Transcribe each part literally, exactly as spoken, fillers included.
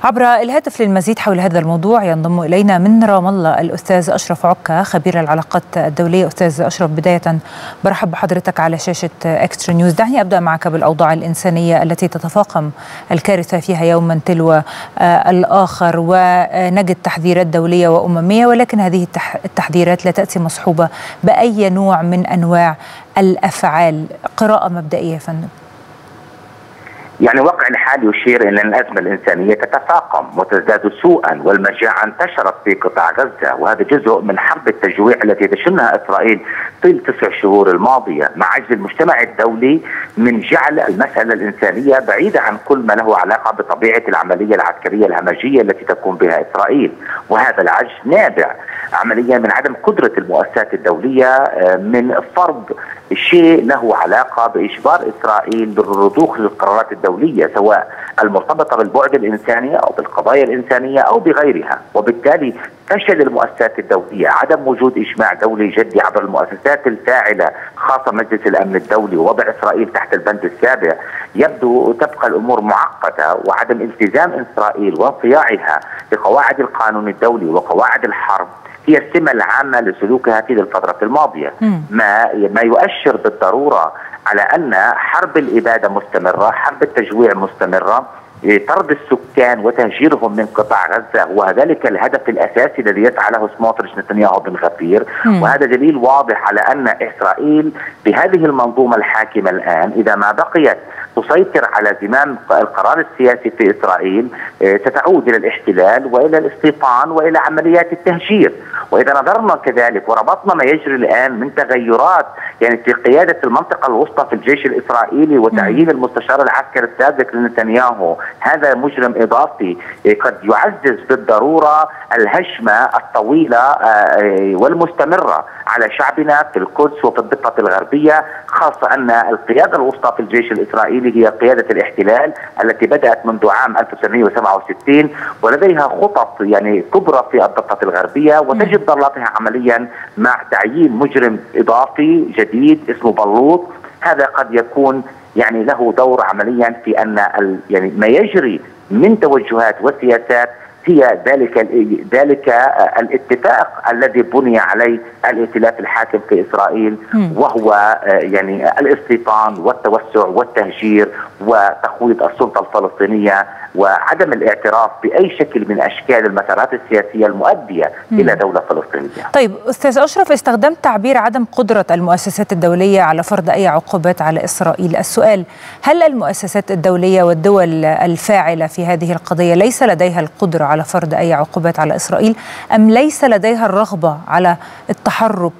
عبر الهاتف للمزيد حول هذا الموضوع ينضم إلينا من رام الله الأستاذ أشرف عكا خبير العلاقات الدولية. أستاذ أشرف، بداية برحب بحضرتك على شاشة إكسترا نيوز. دعني أبدأ معك بالأوضاع الإنسانية التي تتفاقم الكارثة فيها يوما تلو الآخر، ونجد تحذيرات دولية وأممية، ولكن هذه التحذيرات لا تأتي مصحوبة بأي نوع من أنواع الأفعال. قراءة مبدئية يا فندم. يعني واقع الحال يشير إلى أن الأزمة الإنسانية تتفاقم وتزداد سوءا، والمجاعة انتشرت في قطاع غزة، وهذا جزء من حرب التجويع التي تشنها إسرائيل طيل تسع شهور الماضية، مع عجز المجتمع الدولي من جعل المسألة الإنسانية بعيدة عن كل ما له علاقة بطبيعة العملية العسكرية الهمجية التي تقوم بها إسرائيل. وهذا العجز نابع عمليا من عدم قدرة المؤسسات الدولية من فرض شيء له علاقة بإجبار إسرائيل بالرضوخ للقرارات الدولية، سواء المرتبطة بالبعد الإنساني أو بالقضايا الإنسانية أو بغيرها. وبالتالي فشل المؤسسات الدولية، عدم وجود إجماع دولي جدي عبر المؤسسات الفاعلة خاصة مجلس الأمن الدولي، ووضع إسرائيل تحت البند السابع، يبدو تبقى الأمور معقدة، وعدم التزام إسرائيل وانصياعها بقواعد القانون الدولي وقواعد الحرب هي السمة العامة لسلوكها في الفترة الماضية، ما ما يؤشر بالضرورة على أن حرب الإبادة مستمرة، حرب التجويع مستمرة، طرد السكان وتهجيرهم من قطاع غزة، وذلك الهدف الأساسي الذي يسعى له سموتريتش نتنياهو بن غفير. وهذا دليل واضح على أن إسرائيل بهذه المنظومة الحاكمة الآن إذا ما بقيت تسيطر على زمام القرار السياسي في إسرائيل ستعود إلى الاحتلال وإلى الاستيطان وإلى عمليات التهجير. وإذا نظرنا كذلك وربطنا ما يجري الآن من تغيرات يعني في قيادة المنطقة الوسطى في الجيش الإسرائيلي وتعيين المستشار العسكري السابق لنتنياهو، هذا مجرم إضافي قد يعزز بالضرورة الهشمة الطويلة والمستمرة على شعبنا في القدس وفي الضفة الغربية، خاصة أن القيادة الوسطى في الجيش الإسرائيلي هي قيادة الاحتلال التي بدأت منذ عام ألف وتسعمئة وسبعة وستين، ولديها خطط يعني كبرى في الضفة الغربية، وتجد ضلاتها عمليا مع تعيين مجرم إضافي جديد اسمه بلوط. هذا قد يكون يعني له دور عمليا في أن يعني ما يجري من توجهات وسياسات هي ذلك ذلك الاتفاق الذي بني عليه الائتلاف الحاكم في إسرائيل، وهو يعني الاستيطان والتوسع والتهجير وتخويض السلطة الفلسطينية وعدم الاعتراف بأي شكل من أشكال المسارات السياسية المؤدية مم. إلى دولة فلسطينية. طيب أستاذ أشرف، استخدمت تعبير عدم قدرة المؤسسات الدولية على فرض أي عقوبات على إسرائيل. السؤال: هل المؤسسات الدولية والدول الفاعلة في هذه القضية ليس لديها القدرة على فرض أي عقوبات على إسرائيل، أم ليس لديها الرغبة على التحرك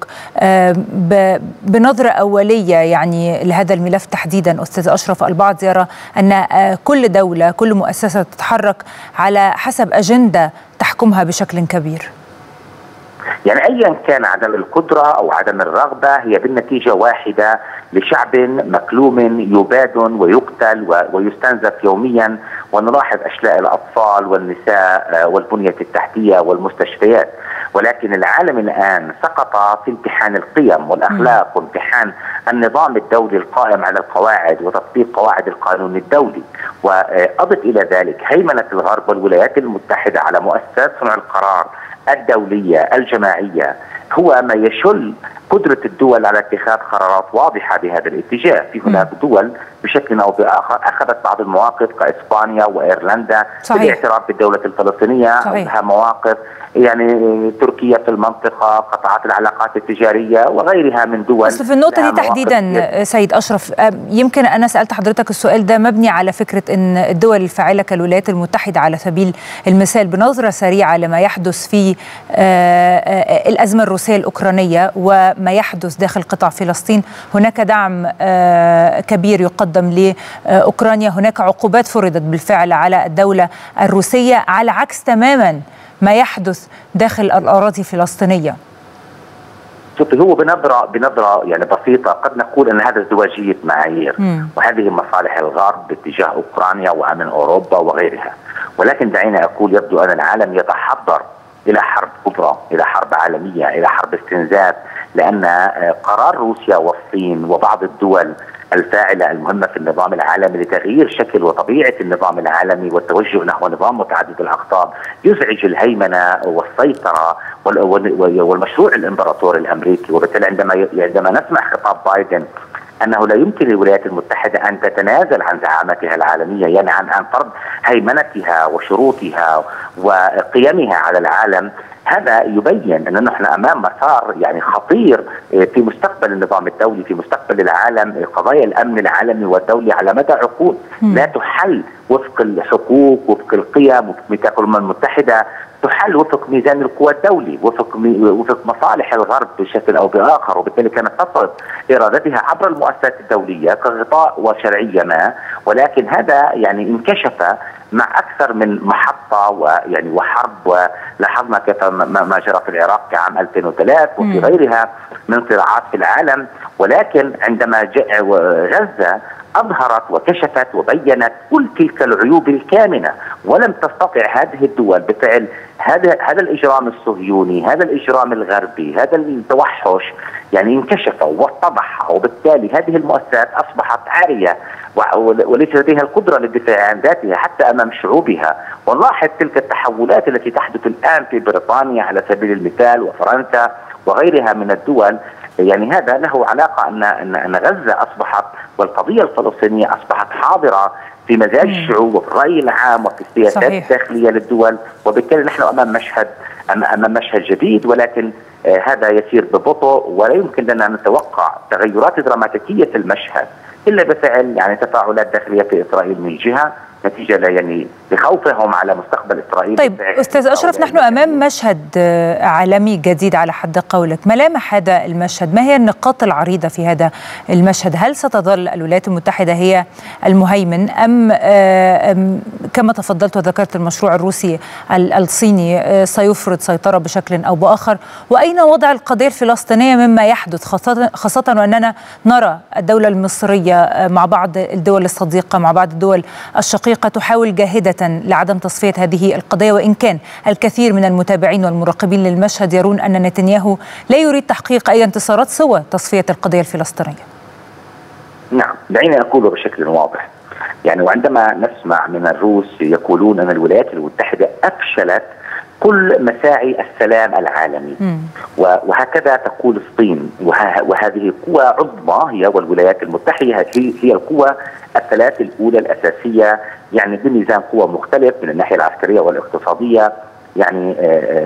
بنظرة أولية يعني لهذا الملف تحديدا؟ أستاذ أشرف، البعض يرى أن كل دولة كل مؤسسة تتحرك على حسب أجندة تحكمها بشكل كبير. يعني أيا كان عدم القدرة أو عدم الرغبة، هي بالنتيجة واحدة لشعب مكلوم يباد ويقتل ويستنزف يوميا، ونلاحظ أشلاء الأطفال والنساء والبنية التحتية والمستشفيات. ولكن العالم الآن سقط في امتحان القيم والأخلاق وامتحان النظام الدولي القائم على القواعد وتطبيق قواعد القانون الدولي. وأضف إلى ذلك هيمنة الغرب والولايات المتحدة على مؤسسات صنع القرار الدولية الجماعية هو ما يشل قدرة الدول على اتخاذ قرارات واضحة بهذا الاتجاه. في هناك دول بشكل أو بآخر أخذت بعض المواقف كإسبانيا وإيرلندا بالاعتراف بالدولة الفلسطينية، لها مواقف يعني تركيا في المنطقة، قطعت العلاقات التجارية وغيرها من دول. بس في النقطة دي تحديدا سيد أشرف، يمكن أنا سألت حضرتك السؤال ده مبني على فكرة أن الدول الفاعلة كالولايات المتحدة على سبيل المثال، بنظرة سريعة لما يحدث في الأزمة الروسية الأوكرانية وما يحدث داخل قطاع فلسطين، هناك دعم كبير يقدم لأوكرانيا، هناك عقوبات فرضت بالفعل على الدولة الروسية، على عكس تماما ما يحدث داخل الأراضي الفلسطينية. شوفي، هو بنظرة بنظرة يعني بسيطة قد نقول أن هذا ازدواجية معايير، مم. وهذه مصالح الغرب باتجاه أوكرانيا وأمن أوروبا وغيرها. ولكن دعينا أقول يبدو أن العالم يتحضر إلى حرب كبرى، إلى حرب عالمية، إلى حرب استنزاف، لأن قرار روسيا والصين وبعض الدول الفاعلة المهمة في النظام العالمي لتغيير شكل وطبيعة النظام العالمي والتوجه نحو نظام متعدد الأقطاب يزعج الهيمنة والسيطرة والمشروع الإمبراطوري الأمريكي. وبالتالي عندما عندما نسمع خطاب بايدن أنه لا يمكن للولايات المتحدة أن تتنازل عن زعامتها العالمية، يعني عن عن فرض هيمنتها وشروطها وقيمها على العالم، هذا يبين أن نحن أمام مسار يعني خطير في مستقبل النظام الدولي، في مستقبل العالم. قضايا الأمن العالمي والدولي على مدى عقود لا تحل وفق الحقوق، وفق القيم، وفق ميثاق الأمم المتحدة، تحل وفق ميزان القوى الدولي، وفق وفق مصالح الغرب بشكل او باخر. وبالتالي كانت تفرض ارادتها عبر المؤسسات الدوليه كغطاء وشرعيه ما، ولكن هذا يعني انكشف مع اكثر من محطه ويعني وحرب، ولاحظنا كيف ما جرى في العراق في عام ألفين وثلاثة وفي غيرها من صراعات في العالم. ولكن عندما جاء غزه أظهرت وكشفت وبينت كل تلك العيوب الكامنة، ولم تستطع هذه الدول بفعل هذا هذا الإجرام الصهيوني، هذا الإجرام الغربي، هذا التوحش، يعني انكشف واتضح. وبالتالي هذه المؤسسات أصبحت عارية وليس لديها القدرة للدفاع عن ذاتها حتى أمام شعوبها. ونلاحظ تلك التحولات التي تحدث الآن في بريطانيا على سبيل المثال وفرنسا وغيرها من الدول. يعني هذا له علاقة أن أن غزة أصبحت والقضية الفلسطينية أصبحت حاضرة في مزاج الشعوب وفي الرأي العام وفي السياسات صحيح. الداخلية للدول. وبالتالي نحن أمام مشهد أمام مشهد جديد، ولكن آه هذا يسير ببطء، ولا يمكن لنا أن نتوقع تغيرات دراماتيكية في المشهد إلا بفعل يعني تفاعلات داخلية في إسرائيل من جهة، نتيجة يعني لخوفهم على مستقبل إسرائيل. طيب أستاذ أشرف، نحن أمام مشهد عالمي جديد على حد قولك. ملامح هذا المشهد، ما هي النقاط العريضة في هذا المشهد؟ هل ستظل الولايات المتحدة هي المهيمن، أم, أم كما تفضلت وذكرت المشروع الروسي الصيني سيفرض سيطرة بشكل أو بآخر؟ وأين وضع القضية الفلسطينية مما يحدث، خاصة, خاصة وأننا نرى الدولة المصرية مع بعض الدول الصديقة، مع بعض الدول الشقيقة تحاول جاهدة لعدم تصفية هذه القضية، وإن كان الكثير من المتابعين والمراقبين للمشهد يرون أن نتنياهو لا يريد تحقيق أي انتصارات سوى تصفية القضية الفلسطينية. نعم، دعيني أقوله بشكل واضح. يعني وعندما نسمع من الروس يقولون أن الولايات المتحدة أفشلت كل مساعي السلام العالمي، م. وهكذا تقول الصين، وه وهذه قوى عظمى هي والولايات المتحدة هي, هي القوى الثلاث الأولى الأساسية، يعني بميزان قوى مختلف من الناحية العسكرية والاقتصادية، يعني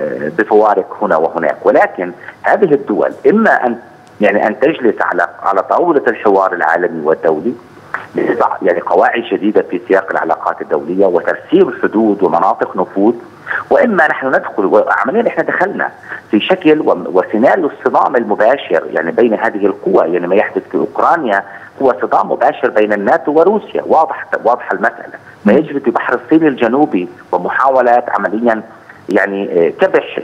بفوارق هنا وهناك. ولكن هذه الدول إما أن يعني أن تجلس على على طاولة الحوار العالمي والدولي لتضع يعني قواعد جديدة في سياق العلاقات الدولية وترسيم حدود ومناطق نفوذ، واما نحن ندخل وعمليا نحن دخلنا في شكل وسيناريو الصدام المباشر يعني بين هذه القوى. يعني ما يحدث في اوكرانيا هو صدام مباشر بين الناتو وروسيا، واضح واضح المساله. ما يجري في بحر الصين الجنوبي ومحاولات عمليا يعني كبح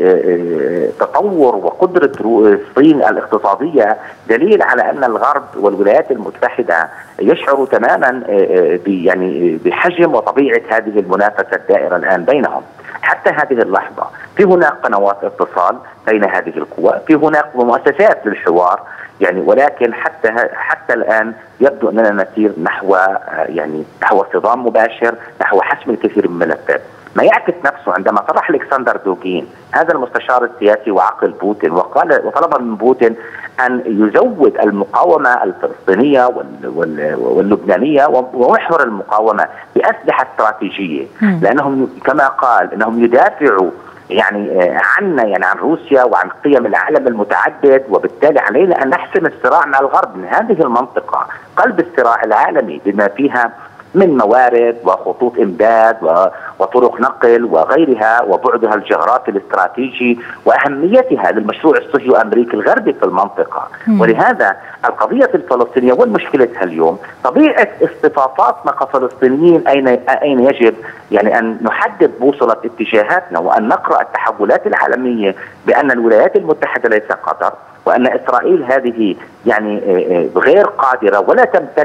تطور وقدرة الصين الاقتصادية دليل على أن الغرب والولايات المتحدة يشعروا تماما يعني بحجم وطبيعة هذه المنافسة الدائرة الآن بينهم. حتى هذه اللحظة في هناك قنوات اتصال بين هذه القوى، في هناك مؤسسات للحوار يعني، ولكن حتى حتى الآن يبدو أننا نسير نحو يعني نحو صدام مباشر، نحو حسم الكثير من الملفات. ما يعكس نفسه عندما صرح الكسندر دوغين هذا المستشار السياسي وعقل بوتين وقال وطلب من بوتين أن يزود المقاومة الفلسطينية واللبنانية ومحور المقاومة بأسلحة استراتيجية، لأنهم كما قال أنهم يدافعوا يعني عنا يعني عن روسيا وعن قيم العالم المتعدد، وبالتالي علينا أن نحسم الصراع مع الغرب من هذه المنطقة قلب الصراع العالمي بما فيها من موارد وخطوط إمداد وطرق نقل وغيرها، وبعدها الجغرافي الاستراتيجي وأهميتها للمشروع الصهيوني الأمريكي الغربي في المنطقة. م. ولهذا القضية الفلسطينية والمشكلتها اليوم طبيعة اصطفافاتنا كفلسطينيين أين أين يجب يعني أن نحدد بوصلة اتجاهاتنا وأن نقرأ التحولات العالمية بأن الولايات المتحدة ليس قطر، وأن إسرائيل هذه يعني غير قادرة ولا تمتلك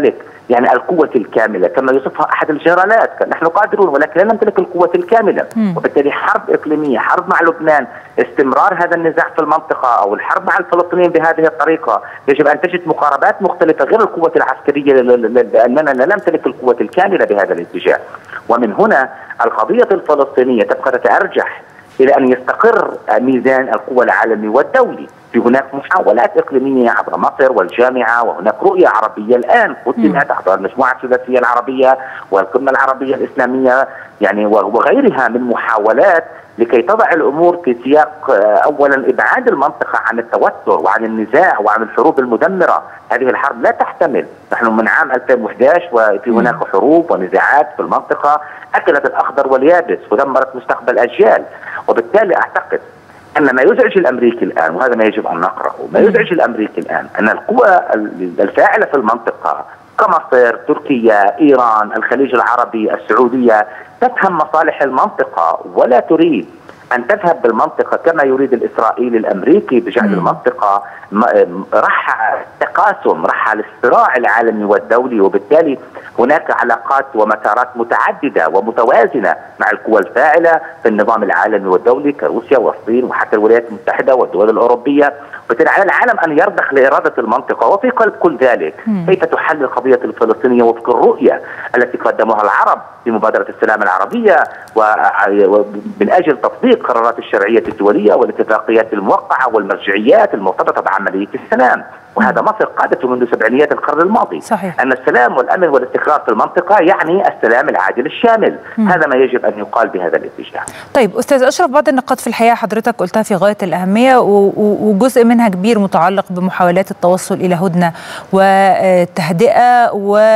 يعني القوة الكاملة كما يوصفها أحد الجنرالات، نحن قادرون ولكن لا نمتلك القوة الكاملة. م. وبالتالي حرب إقليمية، حرب مع لبنان، استمرار هذا النزاع في المنطقة أو الحرب مع الفلسطينيين بهذه الطريقة، يجب أن تجد مقاربات مختلفة غير القوة العسكرية لأننا لا نمتلك القوة الكاملة بهذا الاتجاه. ومن هنا القضية الفلسطينية تبقى تتأرجح إلى أن يستقر ميزان القوى العالمي والدولي. في هناك محاولات إقليمية عبر مصر والجامعة، وهناك رؤية عربية الآن قدمت عبر المجموعة الثلاثية العربية والقمة العربية الإسلامية يعني وغيرها من محاولات لكي تضع الأمور في سياق أولا إبعاد المنطقة عن التوتر وعن النزاع وعن الحروب المدمرة. هذه الحرب لا تحتمل، نحن من عام ألفين وأحد عشر وفي هناك حروب ونزاعات في المنطقة أكلت الأخضر واليابس ودمرت مستقبل أجيال. وبالتالي أعتقد أن ما يزعج الأمريكي الآن، وهذا ما يجب أن نقرأه، ما يزعج الأمريكي الآن أن القوى الفاعلة في المنطقة كمصر، تركيا، إيران، الخليج العربي، السعودية تفهم مصالح المنطقة ولا تريد أن تذهب بالمنطقة كما يريد الإسرائيلي الأمريكي بجعل المنطقة رحى تقاسم، رحى للصراع العالمي والدولي. وبالتالي هناك علاقات ومسارات متعددة ومتوازنة مع القوى الفاعلة في النظام العالمي والدولي كروسيا والصين وحتى الولايات المتحدة والدول الأوروبية. وبالتالي على العالم أن يرضخ لإرادة المنطقة. وفي قلب كل ذلك كيف تحل القضية الفلسطينية وفق الرؤية التي قدموها العرب في مبادرة السلام العربية ومن أجل تطبيق قرارات الشرعية الدولية والاتفاقيات الموقعة والمرجعيات المرتبطة بعملية السلام. وهذا مصر قادته منذ سبعينيات القرن الماضي. صحيح. أن السلام والأمن والاستقرار في المنطقة يعني السلام العادل الشامل. مم. هذا ما يجب أن يقال بهذا الاتجاه. طيب أستاذ أشرف، بعض النقاط في الحقيقة حضرتك قلتها في غاية الأهمية وجزء منها كبير متعلق بمحاولات التوصل إلى هدنة وتهدئة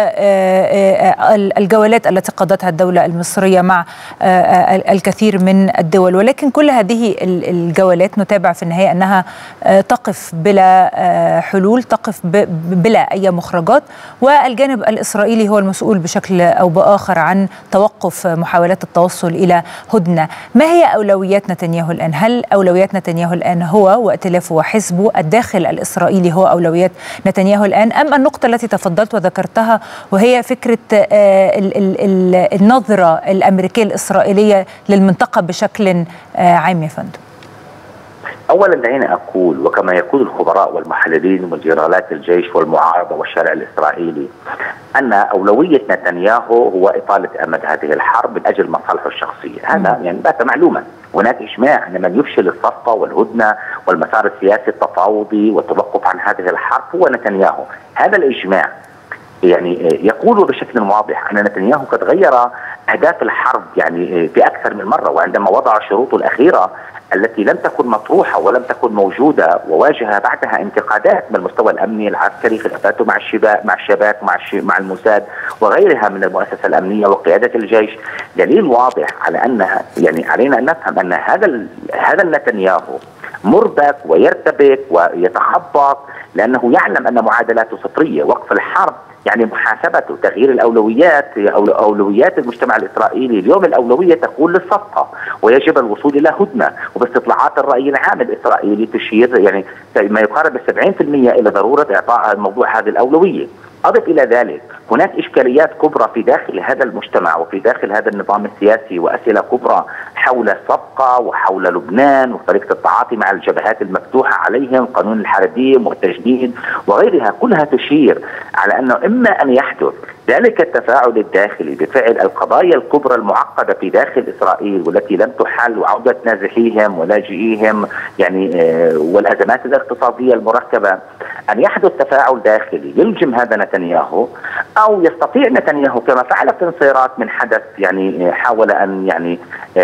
والجولات التي قضتها الدولة المصرية مع الكثير من الدول، ولكن كل هذه الجولات نتابع في النهاية أنها تقف بلا حلول، تقف بلا أي مخرجات، والجانب الإسرائيلي هو المسؤول بشكل أو بآخر عن توقف محاولات التوصل إلى هدنة. ما هي أولويات نتنياهو الآن؟ هل أولويات نتنياهو الآن هو وائتلافه وحزبه؟ الداخل الإسرائيلي هو أولويات نتنياهو الآن، أم النقطة التي تفضلت وذكرتها وهي فكرة النظرة الأمريكية الإسرائيلية للمنطقة بشكل عام يا فندم؟ أولا دعيني أقول وكما يقول الخبراء والمحللين وجنرالات الجيش والمعارضة والشارع الإسرائيلي أن أولوية نتنياهو هو إطالة أمد هذه الحرب من أجل مصالحه الشخصية. هذا يعني بات معلوما. هناك إجماع أن من يفشل الصفقة والهدنة والمسار السياسي التفاوضي والتوقف عن هذه الحرب هو نتنياهو. هذا الإجماع يعني يقول بشكل واضح أن نتنياهو قد غير أهداف الحرب يعني في أكثر من مرة، وعندما وضع شروطه الأخيرة التي لم تكن مطروحة ولم تكن موجودة وواجه بعدها انتقادات من المستوى الأمني العسكري، خلافاته مع الشباب مع الشباك مع مع الموساد وغيرها من المؤسسة الأمنية وقيادة الجيش، دليل واضح على أن يعني علينا أن نفهم أن هذا هذا نتنياهو مربك ويرتبك ويتخبط لأنه يعلم أن معادلاته صفرية. وقف الحرب يعني محاسبته، تغيير الأولويات، أولويات المجتمع الإسرائيلي. اليوم الأولوية تقول للصفقة ويجب الوصول إلى هدنة، وباستطلاعات الرأي العام الإسرائيلي تشير يعني ما يقارب السبعين في المئة إلى ضرورة إعطاء موضوع هذه الأولوية. أضف إلى ذلك هناك إشكاليات كبرى في داخل هذا المجتمع وفي داخل هذا النظام السياسي وأسئلة كبرى حول الصفقة وحول لبنان وطريقة التعاطي مع الجبهات المفتوحة عليهم، قانون الحربيم والتجنيد وغيرها، كلها تشير على أنه إما أن يحدث ذلك التفاعل الداخلي بفعل القضايا الكبرى المعقدة في داخل إسرائيل والتي لم تحل، وعودة نازحيهم ولاجئيهم يعني والأزمات الاقتصادية المركبة، أن يحدث تفاعل داخلي يلجم هذا نتنياهو، أو يستطيع نتنياهو كما فعل في انصيرات من حدث يعني حاول أن يعني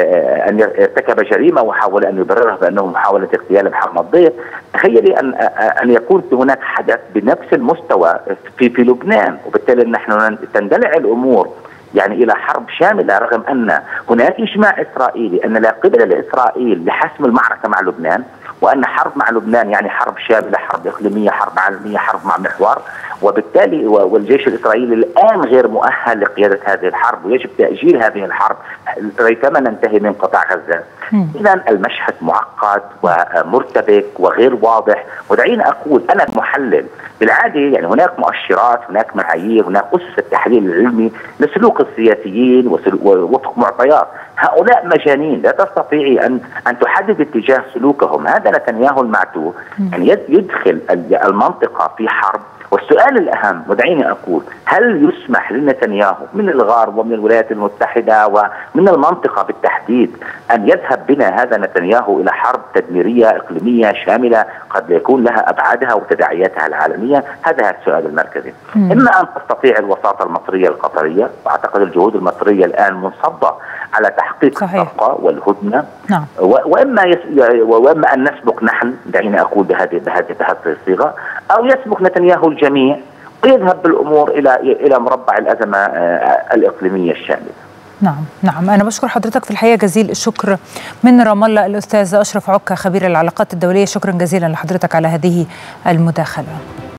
أن ارتكب جريمة وحاول أن يبررها بأنه محاولة اغتيال محمد ضيف. تخيلي أن أن يكون هناك حدث بنفس المستوى في في لبنان، وبالتالي نحن تندلع الأمور يعني إلى حرب شاملة، رغم أن هناك إجماع إسرائيلي أن لا قبل لإسرائيل لحسم المعركة مع لبنان، وأن حرب مع لبنان يعني حرب شاملة، حرب إقليمية، حرب عالمية، حرب مع محور. وبالتالي والجيش الإسرائيلي الآن غير مؤهل لقيادة هذه الحرب، ويجب تأجيل هذه الحرب ريثما ننتهي من قطاع غزة. إذا المشهد معقد ومرتبك وغير واضح. ودعيني أقول أنا محلل بالعادة، يعني هناك مؤشرات، هناك معايير، هناك أسس التحليل العلمي لسلوك السياسيين ووفق معطيات. هؤلاء مجانين، لا تستطيعي أن أن تحدد اتجاه سلوكهم. هذا نتنياهو المعتوه، يعني يدخل المنطقة في حرب. والسؤال الأهم، ودعيني أقول، هل يسمح لنتنياهو من الغرب ومن الولايات المتحدة ومن المنطقة بالتحديد أن يذهب بنا هذا نتنياهو إلى حرب تدميرية إقليمية شاملة قد يكون لها أبعادها وتداعياتها العالمية؟ هذا السؤال المركزي. مم. إما أن تستطيع الوساطة المصرية القطرية، وأعتقد الجهود المصرية الآن منصبة على تحقيق الصفقة والهدنة. نعم. وإما يس... وإما أن نسبق نحن، دعيني أقول بهذه بهذه بهذه الصيغة، أو يسبق نتنياهو الجميع ويذهب بالأمور إلى إلى مربع الأزمة الإقليمية الشاملة. نعم نعم أنا بشكر حضرتك في الحقيقة جزيل الشكر من رام الله الأستاذ أشرف عكا خبير العلاقات الدولية. شكرا جزيلا لحضرتك على هذه المداخلة.